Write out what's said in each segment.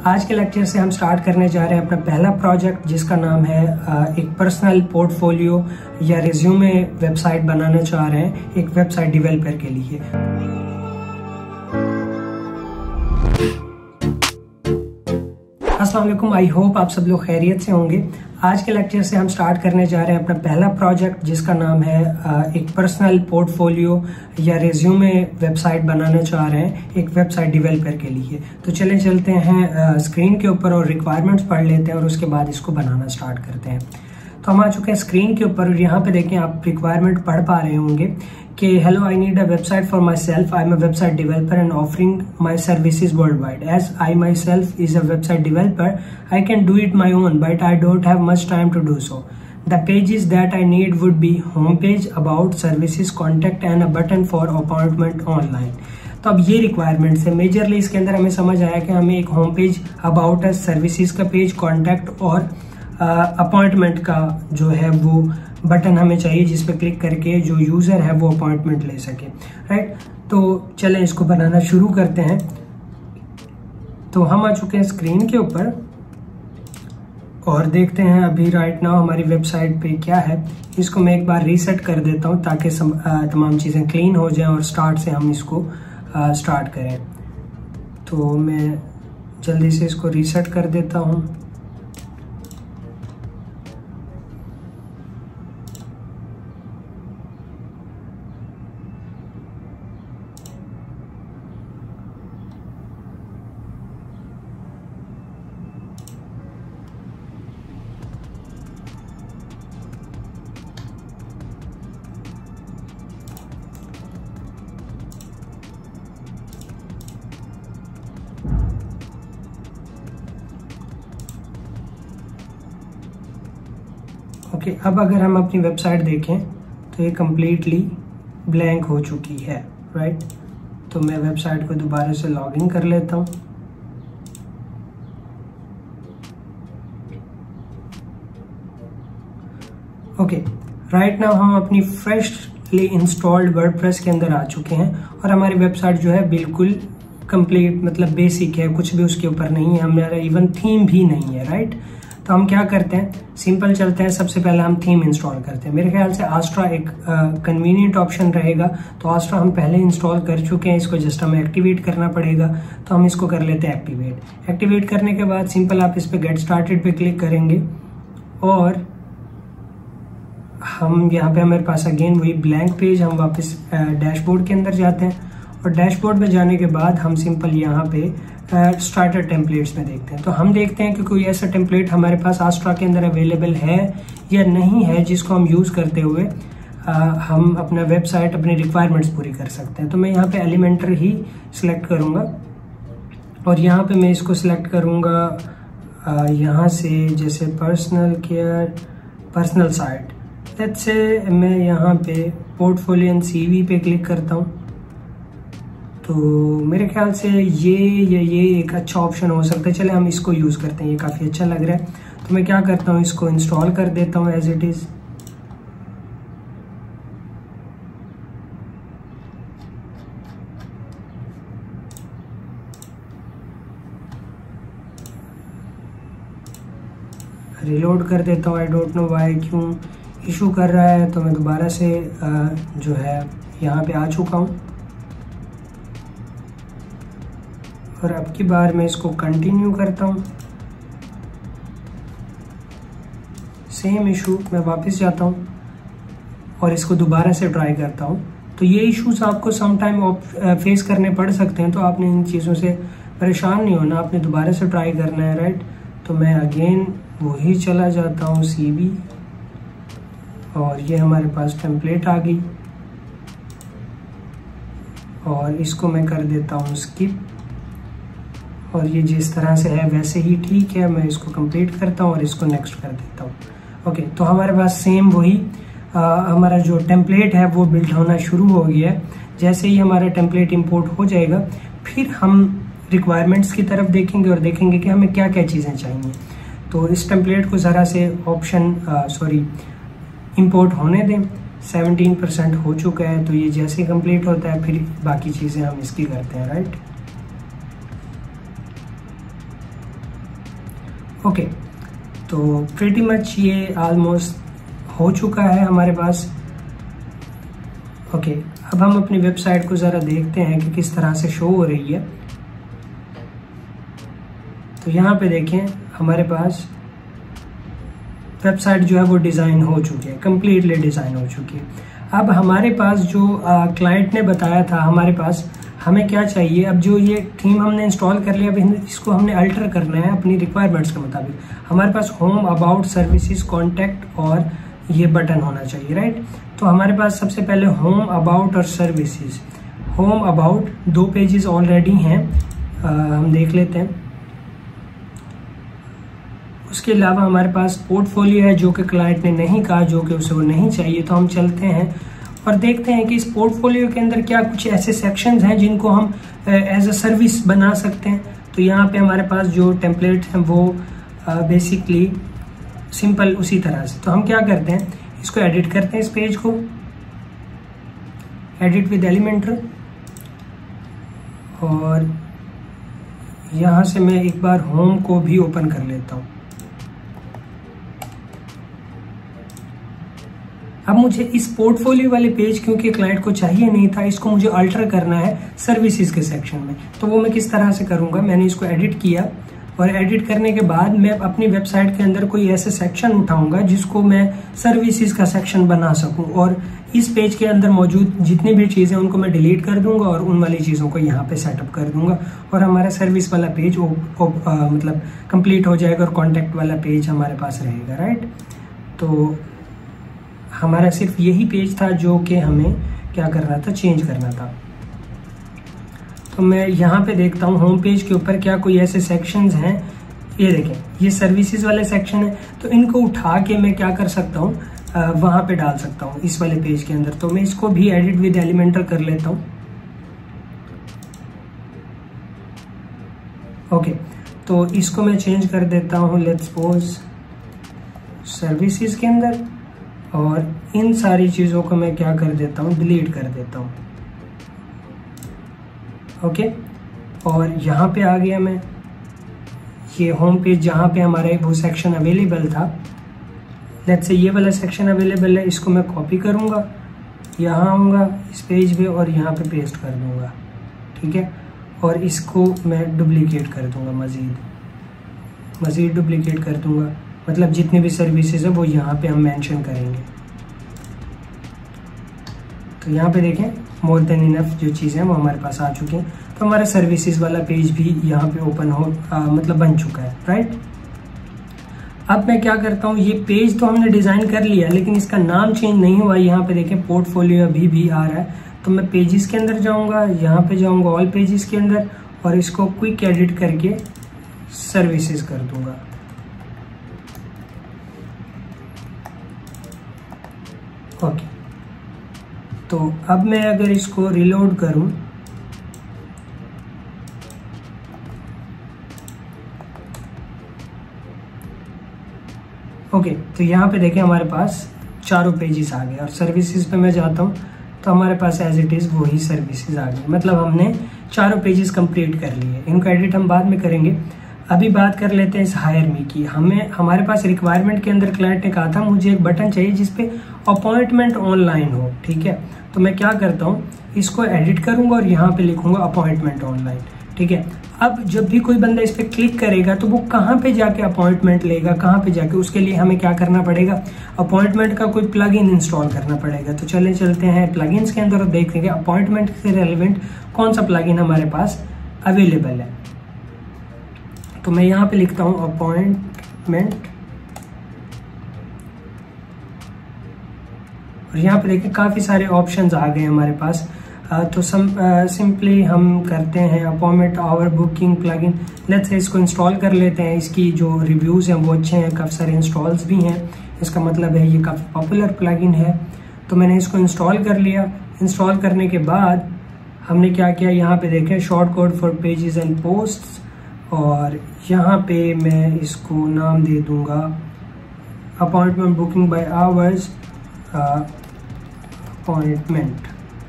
आज के लेक्चर से हम स्टार्ट करने जा रहे हैं अपना पहला प्रोजेक्ट, जिसका नाम है एक पर्सनल पोर्टफोलियो या रिज्यूमे वेबसाइट बनाना चाह रहे हैं एक वेबसाइट डेवलपर के लिए। अस्सलाम वालेकुम, आई होप आप सब लोग खैरियत से होंगे। आज के लेक्चर से हम स्टार्ट करने जा रहे हैं अपना पहला प्रोजेक्ट, जिसका नाम है एक पर्सनल पोर्टफोलियो या रिज्यूमे वेबसाइट बनाना चाह रहे हैं एक वेबसाइट डेवलपर के लिए। तो चलते हैं स्क्रीन के ऊपर और रिक्वायरमेंट्स पढ़ लेते हैं और उसके बाद इसको बनाना स्टार्ट करते हैं। तो हम आ चुके हैं स्क्रीन के ऊपर और यहाँ पे देखें आप रिक्वायरमेंट पढ़ पा रहे होंगे कि hello, I need a website for myself, I am a website developer and offering my services worldwide. As I myself is a website developer, I can do it my own but I don't have much time to do so. The pages that I need would be homepage, about, services, contact and a button for appointment online। तो अब ये requirements है majorly. इसके अंदर हमें समझ आया कि हमें एक home page, about us, services का पेज, कॉन्टैक्ट और अपॉइंटमेंट का जो है वो बटन हमें चाहिए जिस पे क्लिक करके जो यूजर है वो अपॉइंटमेंट ले सके, राइट। तो चलें इसको बनाना शुरू करते हैं। तो हम आ चुके हैं स्क्रीन के ऊपर और देखते हैं अभी राइट नाउ हमारी वेबसाइट पे क्या है। इसको मैं एक बार रीसेट कर देता हूँ ताकि तमाम चीज़ें क्लीन हो जाएं और स्टार्ट से हम इसको स्टार्ट करें। तो मैं जल्दी से इसको रीसेट कर देता हूँ। ओके, अब अगर हम अपनी वेबसाइट देखें तो ये कम्प्लीटली ब्लैंक हो चुकी है, राइट। तो मैं वेबसाइट को दोबारा से लॉगिन कर लेता हूँ। ओके, राइट नाउ हम अपनी फ्रेशली इंस्टॉल्ड वर्डप्रेस के अंदर आ चुके हैं और हमारी वेबसाइट जो है बिल्कुल कंप्लीट, मतलब बेसिक है, कुछ भी उसके ऊपर नहीं है, हमारा इवन थीम भी नहीं है, राइट। तो हम क्या करते हैं, सिंपल चलते हैं। सबसे पहले हम थीम इंस्टॉल करते हैं। मेरे ख्याल से आस्ट्रा एक कन्वीनियंट ऑप्शन रहेगा। तो आस्ट्रा हम पहले इंस्टॉल कर चुके हैं, इसको जस्ट हमें एक्टिवेट करना पड़ेगा। तो हम इसको कर लेते हैं एक्टिवेट। एक्टिवेट करने के बाद सिंपल आप इस पे गेट स्टार्टेड पे क्लिक करेंगे और हम यहाँ पे हमारे पास अगेन वही ब्लैंक पेज, हम वापस डैशबोर्ड के अंदर जाते हैं और डैशबोर्ड में जाने के बाद हम सिंपल यहाँ पे स्टार्टर टेम्पलेट्स में देखते हैं। तो हम देखते हैं कि कोई ऐसा टेम्पलेट हमारे पास आस्ट्रा के अंदर अवेलेबल है या नहीं है जिसको हम यूज़ करते हुए हम अपना वेबसाइट, अपनी रिक्वायरमेंट्स पूरी कर सकते हैं। तो मैं यहाँ पे एलिमेंटर ही सिलेक्ट करूँगा और यहाँ पे मैं इसको सिलेक्ट करूँगा यहाँ से, जैसे personal care, personal site. Let's say मैं यहाँ पे पोर्टफोलियो एंड CV पे क्लिक करता हूँ। तो मेरे ख्याल से ये एक अच्छा ऑप्शन हो सकता है। चले हम इसको यूज़ करते हैं, ये काफ़ी अच्छा लग रहा है। तो मैं क्या करता हूँ, इसको इंस्टॉल कर देता हूँ एज इट इज़। रिलोड कर देता हूँ। आई डोंट नो वाई, क्यों इशू कर रहा है। तो मैं दोबारा से जो है यहाँ पे आ चुका हूँ और अब की बार मैं इसको कंटिन्यू करता हूँ। सेम इशू, मैं वापस जाता हूँ और इसको दोबारा से ट्राई करता हूँ। तो ये इश्यूज आपको सम टाइम फेस करने पड़ सकते हैं। तो आपने इन चीज़ों से परेशान नहीं होना, आपने दोबारा से ट्राई करना है, राइट। तो मैं अगेन वही चला जाता हूँ CV और ये हमारे पास टेम्पलेट आ गई और इसको मैं कर देता हूँ स्किप और ये जिस तरह से है वैसे ही ठीक है। मैं इसको कंप्लीट करता हूँ और इसको नेक्स्ट कर देता हूँ। ओके, तो हमारे पास सेम वही हमारा जो टेम्पलेट है वो बिल्ड होना शुरू हो गया है। जैसे ही हमारा टेम्पलेट इंपोर्ट हो जाएगा फिर हम रिक्वायरमेंट्स की तरफ देखेंगे और देखेंगे कि हमें क्या क्या चीज़ें चाहिए। तो इस टेम्पलेट को ज़रा से इंपोर्ट होने दें। 17% हो चुका है। तो ये जैसे कंप्लीट होता है फिर बाकी चीज़ें हम इसकी करते हैं, राइट। ओके, तो प्रीटी मच ये ऑलमोस्ट हो चुका है हमारे पास। ओके, अब हम अपनी वेबसाइट को ज़रा देखते हैं कि किस तरह से शो हो रही है। तो यहाँ पे देखें हमारे पास वेबसाइट जो है वो डिज़ाइन हो चुकी है, कम्प्लीटली डिज़ाइन हो चुकी है। अब हमारे पास जो क्लाइंट ने बताया था, हमारे पास हमें क्या चाहिए, अब जो ये थीम हमने इंस्टॉल कर लिया, अब इसको हमने अल्टर करना है अपनी रिक्वायरमेंट्स के मुताबिक। हमारे पास होम, अबाउट, सर्विसेज, कॉन्टैक्ट और ये बटन होना चाहिए, राइट। तो हमारे पास सबसे पहले होम, अबाउट और services. Home, about 2 pages already हैं, हम देख लेते हैं। उसके अलावा हमारे पास पोर्टफोलियो है जो कि क्लाइंट ने नहीं कहा, जो कि उसे वो नहीं चाहिए। तो हम चलते हैं और देखते हैं कि इस पोर्टफोलियो के अंदर क्या कुछ ऐसे सेक्शंस हैं जिनको हम एज अ सर्विस बना सकते हैं। तो यहाँ पे हमारे पास जो टेम्पलेट हैं वो बेसिकली सिंपल उसी तरह से। तो हम क्या करते हैं, इसको एडिट करते हैं, इस पेज को एडिट विद एलिमेंटर, और यहाँ से मैं एक बार होम को भी ओपन कर लेता हूँ। अब मुझे इस पोर्टफोलियो वाले पेज, क्योंकि क्लाइंट को चाहिए नहीं था, इसको मुझे अल्टर करना है सर्विसेज के सेक्शन में। तो वो मैं किस तरह से करूंगा, मैंने इसको एडिट किया और एडिट करने के बाद मैं अपनी वेबसाइट के अंदर कोई ऐसे सेक्शन उठाऊंगा जिसको मैं सर्विसेज का सेक्शन बना सकूं, और इस पेज के अंदर मौजूद जितनी भी चीजें उनको मैं डिलीट कर दूंगा और उन वाली चीजों को यहाँ पे सेटअप कर दूंगा, और हमारा सर्विस वाला पेज मतलब कंप्लीट हो जाएगा और कॉन्टैक्ट वाला पेज हमारे पास रहेगा, राइट। तो हमारा सिर्फ यही पेज था जो कि हमें क्या करना था, चेंज करना था। तो मैं यहाँ पे देखता हूँ होम पेज के ऊपर क्या कोई ऐसे सेक्शंस हैं। ये देखें, ये सर्विसेज वाले सेक्शन है, तो इनको उठा के मैं क्या कर सकता हूँ, वहां पे डाल सकता हूँ इस वाले पेज के अंदर। तो मैं इसको भी एडिट विद एलिमेंटर कर लेता हूँ। ओके, तो इसको मैं चेंज कर देता हूँ, लेट्स सपोज सर्विसेज के अंदर, और इन सारी चीजों को मैं क्या कर देता हूँ, डिलीट कर देता हूँ। ओके, और यहाँ पे आ गया मैं, ये होम पेज जहाँ पे हमारा वो सेक्शन अवेलेबल था, लेट्स से ये वाला सेक्शन अवेलेबल है, इसको मैं कॉपी करूँगा, यहाँ आऊँगा इस पेज पे और यहाँ पे पेस्ट कर दूँगा, ठीक है। और इसको मैं डुप्लीकेट कर दूँगा, मज़ीद डुप्लीकेट कर दूँगा, मतलब जितनी भी सर्विसेज है वो यहाँ पे हम मेंशन करेंगे। तो यहाँ पे देखें मोर देन इनफ जो चीज़ें हैं वो हमारे पास आ चुकी हैं। तो हमारा सर्विसेज वाला पेज भी यहाँ पे ओपन मतलब बन चुका है, राइट। अब मैं क्या करता हूँ, ये पेज तो हमने डिज़ाइन कर लिया लेकिन इसका नाम चेंज नहीं हुआ। यहाँ पे देखें पोर्टफोलियो अभी भी आ रहा है। तो मैं पेजेस के अंदर जाऊँगा, यहाँ पे जाऊँगा ऑल पेजेस के अंदर, और इसको क्विक एडिट करके सर्विसेज कर दूंगा। ओके, तो अब मैं अगर इसको रिलोड करूं, ओके, तो यहाँ पे देखें हमारे पास चारों पेजेस आ गए, और सर्विसेज पे मैं जाता हूँ तो हमारे पास एज इट इज़ वही सर्विसेज आ गई। मतलब हमने चारों पेजेस कंप्लीट कर लिए। इनको एडिट हम बाद में करेंगे। अभी बात कर लेते हैं इस हायर मी की। हमारे पास रिक्वायरमेंट के अंदर क्लाइंट ने कहा था मुझे एक बटन चाहिए जिसपे अपॉइंटमेंट ऑनलाइन हो, ठीक है। तो मैं क्या करता हूँ, इसको एडिट करूंगा और यहाँ पे लिखूंगा अपॉइंटमेंट ऑनलाइन, ठीक है। अब जब भी कोई बंदा इस पर क्लिक करेगा तो वो कहाँ पे जाके अपॉइंटमेंट लेगा, कहाँ पे जाके, उसके लिए हमें क्या करना पड़ेगा, अपॉइंटमेंट का कोई प्लगइन इंस्टॉल करना पड़ेगा। तो चलते हैं प्लगइन्स के अंदर और देखेंगे अपॉइंटमेंट से रेलेवेंट कौन सा प्लगइन हमारे पास अवेलेबल है। तो मैं यहाँ पे लिखता हूँ अपॉइंटमेंट, और यहाँ पे देखिए काफ़ी सारे ऑप्शंस आ गए हमारे पास। तो सिंपली हम करते हैं appointment hour booking plugin. Let's say इसको इंस्टॉल कर लेते हैं। इसकी जो रिव्यूज़ हैं वो अच्छे हैं, काफ़ी सारे इंस्टॉल्स भी हैं, इसका मतलब है ये काफ़ी पॉपुलर प्लगइन है। तो मैंने इसको इंस्टॉल कर लिया। इंस्टॉल करने के बाद हमने क्या किया, यहाँ पे देखें short code for pages and posts, और यहाँ पे मैं इसको नाम दे दूँगा appointment booking by hours appointment.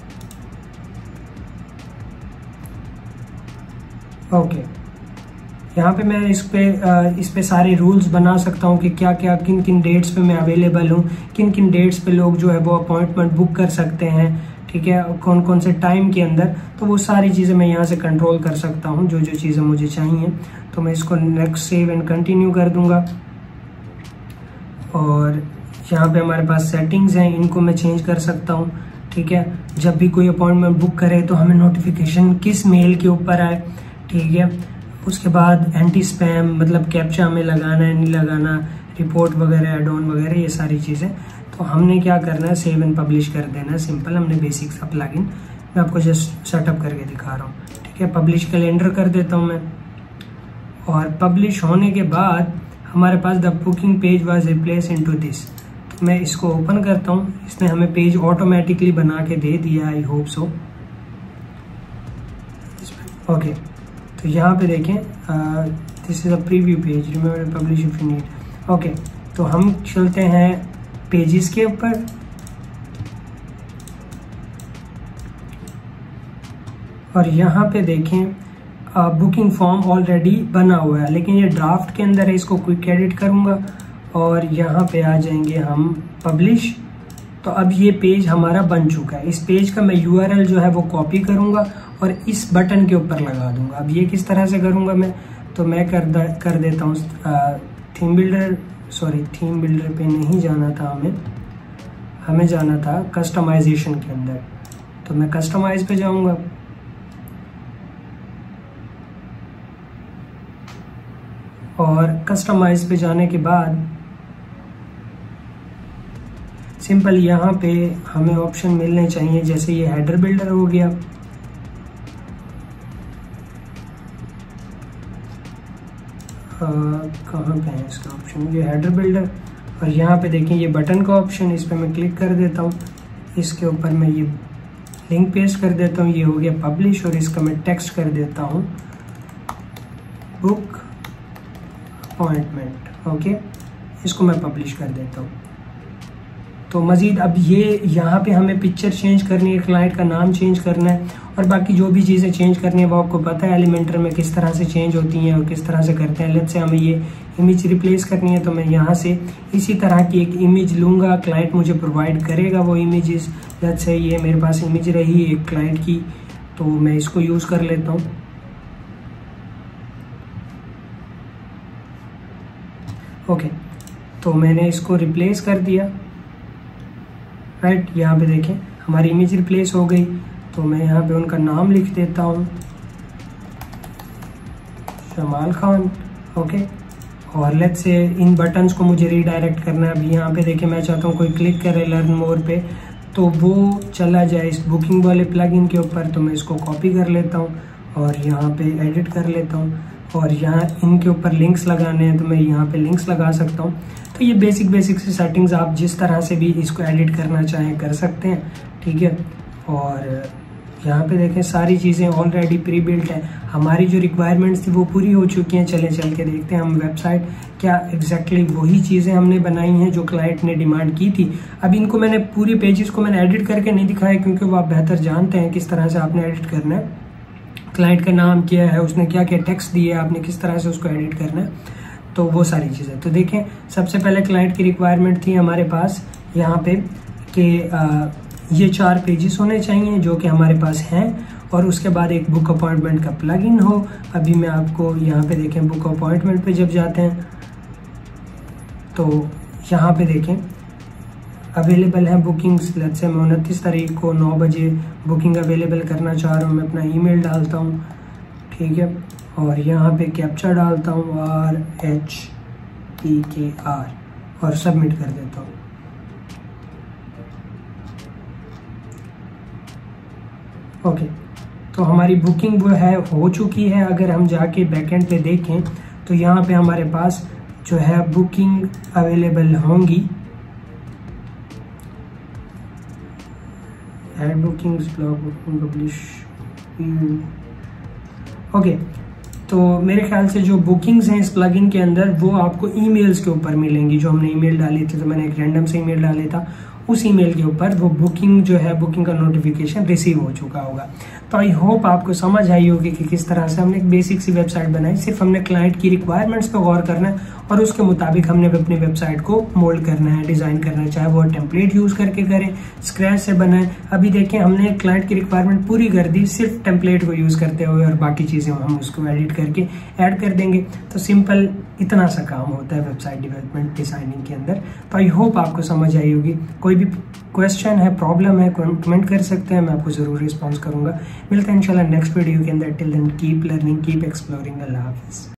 Okay, यहाँ पे मैं इस पे सारे रूल्स बना सकता हूँ कि क्या क्या किन किन डेट्स पे मैं अवेलेबल हूँ, किन किन डेट्स पे लोग जो है वो अपॉइंटमेंट बुक कर सकते हैं, ठीक है, कौन कौन से टाइम के अंदर। तो वो सारी चीज़ें मैं यहाँ से कंट्रोल कर सकता हूँ, जो जो चीज़ें मुझे चाहिए। तो मैं इसको नेक्स्ट सेव एंड कंटिन्यू कर दूंगा। और यहाँ पे हमारे पास सेटिंग्स हैं, इनको मैं चेंज कर सकता हूँ, ठीक है। जब भी कोई अपॉइंटमेंट बुक करे तो हमें नोटिफिकेशन किस मेल के ऊपर आए, ठीक है। उसके बाद एंटी स्पैम, मतलब कैप्चा हमें लगाना है नहीं लगाना, रिपोर्ट वगैरह, एड ऑन वगैरह, ये सारी चीज़ें। तो हमने क्या करना है, सेव एंड पब्लिश कर देना है, सिंपल। हमने बेसिक सा प्लगइन मैं आपको जस्ट सेटअप करके दिखा रहा हूँ, ठीक है। पब्लिश कैलेंडर कर देता हूँ मैं। और पब्लिश होने के बाद हमारे पास the booking page was replace into this. तो मैं इसको ओपन करता हूँ, इसने हमें पेज ऑटोमेटिकली बना के दे दिया, आई होप सो। ओके, तो यहाँ पे देखें, this is a preview page, remember publish if you need. Okay, तो हम चलते हैं पेजेस के ऊपर। और यहाँ पे देखें बुकिंग फॉर्म ऑलरेडी बना हुआ है, लेकिन ये ड्राफ्ट के अंदर है, इसको क्विक एडिट करूँगा और यहाँ पे आ जाएंगे हम पब्लिश। तो अब ये पेज हमारा बन चुका है। इस पेज का मैं URL जो है वो कॉपी करूँगा और इस बटन के ऊपर लगा दूंगा। अब ये किस तरह से करूँगा मैं, तो मैं कर देता हूँ थीम बिल्डर पे नहीं जाना था, हमें जाना था कस्टमाइजेशन के अंदर। तो मैं कस्टमाइज पे जाऊँगा और कस्टमाइज पे जाने के बाद सिंपल यहाँ पे हमें ऑप्शन मिलने चाहिए, जैसे ये हेडर बिल्डर हो गया, कहाँ पे है इसका ऑप्शन, ये हेडर बिल्डर। और यहाँ पे देखें ये बटन का ऑप्शन, इस पर मैं क्लिक कर देता हूँ, इसके ऊपर मैं ये लिंक पेस्ट कर देता हूँ, ये हो गया पब्लिश। और इसका मैं टेक्स्ट कर देता हूँ बुक अपॉइंटमेंट, ओके, इसको मैं पब्लिश कर देता हूँ। तो मज़ीद अब ये यहाँ पे हमें पिक्चर चेंज करनी है, क्लाइंट का नाम चेंज करना है और बाकी जो भी चीज़ें चेंज करनी है वो आपको पता है एलिमेंटर में किस तरह से चेंज होती हैं और किस तरह से करते हैं। लेट्स से हमें ये इमेज रिप्लेस करनी है, तो मैं यहाँ से इसी तरह की एक इमेज लूँगा, क्लाइंट मुझे प्रोवाइड करेगा वो इमेजेस। लेट्स से ये मेरे पास इमेज रही एक क्लाइंट की, तो मैं इसको यूज़ कर लेता हूँ। ओके, तो मैंने इसको रिप्लेस कर दिया, राइट। यहाँ पे देखें हमारी इमेज रिप्लेस हो गई। तो मैं यहाँ पे उनका नाम लिख देता हूँ, जमाल खान, ओके। और लेट्स से इन बटन्स को मुझे रीडायरेक्ट करना है। अभी यहाँ पे देखें मैं चाहता हूँ कोई क्लिक करे लर्न मोर पे तो वो चला जाए इस बुकिंग वाले प्लगइन के ऊपर। तो मैं इसको कॉपी कर लेता हूँ और यहाँ पे एडिट कर लेता हूँ। और यहाँ इनके ऊपर लिंक्स लगाने हैं तो मैं यहाँ पे लिंक्स लगा सकता हूँ। तो ये बेसिक सी सेटिंग्स आप जिस तरह से भी इसको एडिट करना चाहें कर सकते हैं, ठीक है। और यहाँ पे देखें सारी चीज़ें ऑलरेडी प्री बिल्ट हैं, हमारी जो रिक्वायरमेंट्स थी वो पूरी हो चुकी हैं। चल के देखते हैं हम वेबसाइट क्या एग्जैक्टली वही चीज़ें हमने बनाई हैं जो क्लाइंट ने डिमांड की थी। अब इनको मैंने पूरे पेजेस को मैंने एडिट करके नहीं दिखाया क्योंकि वो आप बेहतर जानते हैं किस तरह से आपने एडिट करना है। क्लाइंट का नाम क्या है, उसने क्या क्या टेक्स्ट दिए, आपने किस तरह से उसको एडिट करना है, तो वो सारी चीज़ें। तो देखें सबसे पहले क्लाइंट की रिक्वायरमेंट थी हमारे पास यहाँ पे कि ये 4 पेजेस होने चाहिए जो कि हमारे पास हैं और उसके बाद एक बुक अपॉइंटमेंट का प्लगइन हो। अभी मैं आपको यहाँ पे देखें बुक अपॉइंटमेंट पे जब जाते हैं तो यहाँ पे देखें अवेलेबल है बुकिंग्स। लेट्स से मैं 29 तारीख को 9 बजे बुकिंग अवेलेबल करना चाह रहा हूँ। मैं अपना ईमेल डालता हूँ, ठीक है, और यहाँ पे कैप्चा डालता हूँ RHPKR और सबमिट कर देता हूँ। ओके, तो हमारी बुकिंग वो है हो चुकी है। अगर हम जाके बैकएंड पे देखें तो यहाँ पे हमारे पास जो है बुकिंग अवेलेबल होंगी। Add bookings blog booking publish. Okay, तो मेरे ख्याल से जो बुकिंग्स हैं इस प्लगइन के अंदर वो आपको ईमेल्स के ऊपर मिलेंगी। जो हमने ईमेल डाली थी, तो मैंने एक रैंडम से ईमेल डाले था, उस ईमेल के ऊपर वो बुकिंग जो है बुकिंग का नोटिफिकेशन रिसीव हो चुका होगा। तो आई होप आपको समझ आई होगी कि किस तरह से हमने एक बेसिक सी वेबसाइट बनाई। सिर्फ हमने क्लाइंट की रिक्वायरमेंट्स पे गौर करना है और उसके मुताबिक हमने अपनी वेबसाइट को मोल्ड करना है, डिजाइन करना है, चाहे वो टेम्पलेट यूज करके करें, स्क्रैच से बनाए। अभी देखें हमने क्लाइंट की रिक्वायरमेंट पूरी कर दी सिर्फ टेम्पलेट को यूज करते हुए, और बाकी चीजें हम उसको एडिट करके ऐड कर देंगे। तो सिंपल इतना सा काम होता है वेबसाइट डेवलपमेंट डिजाइनिंग के अंदर। तो आई होप आपको समझ आई होगी। कोई भी क्वेश्चन है, प्रॉब्लम है, कमेंट कर सकते हैं, मैं आपको जरूर रिस्पॉन्स करूंगा। मिलते हैं इंशाल्लाह नेक्स्ट वीडियो के अंदर। Till then keep learning, keep exploring. अल्लाह हाफिज।